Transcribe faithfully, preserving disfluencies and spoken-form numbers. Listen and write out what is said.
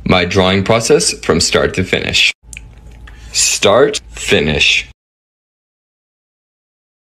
My drawing process from start to finish. Start, finish.